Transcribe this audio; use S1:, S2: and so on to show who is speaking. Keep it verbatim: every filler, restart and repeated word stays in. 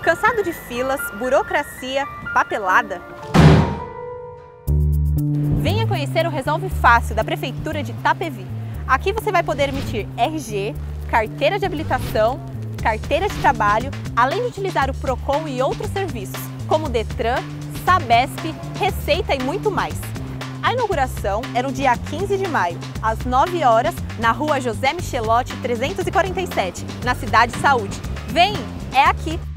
S1: Cansado de filas, burocracia, papelada? Venha conhecer o Resolve Fácil da Prefeitura de Itapevi. Aqui você vai poder emitir R G, carteira de habilitação, carteira de trabalho, além de utilizar o Procon e outros serviços, como Detran, Sabesp, Receita e muito mais. A inauguração é no dia quinze de maio, às nove horas, na rua José Michelotti trezentos e quarenta e sete, na Cidade Saúde. Vem, é aqui!